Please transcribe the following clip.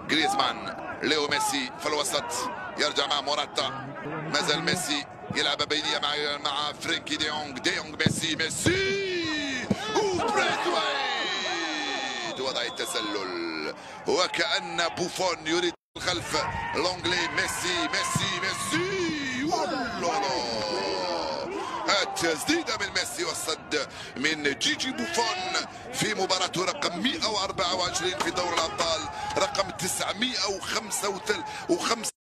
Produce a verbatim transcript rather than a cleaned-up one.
جريزمان، ليو ميسي في الوسط، يرجع مع موراتا، مازال ميسي يلعب بينيه مع مع فرانكي ديونغ، ديونغ ميسي ميسي وبريثويت وضع التسلل، وكأن بوفون يريد الخلف لونغلي. ميسي ميسي ميسي والله، التسديدة من ميسي والصد من جيجي بوفون في مباراته رقم مئة وأربعة وعشرين في دوري الأبطال، رقم تسعمئة وخمسة وخمسين.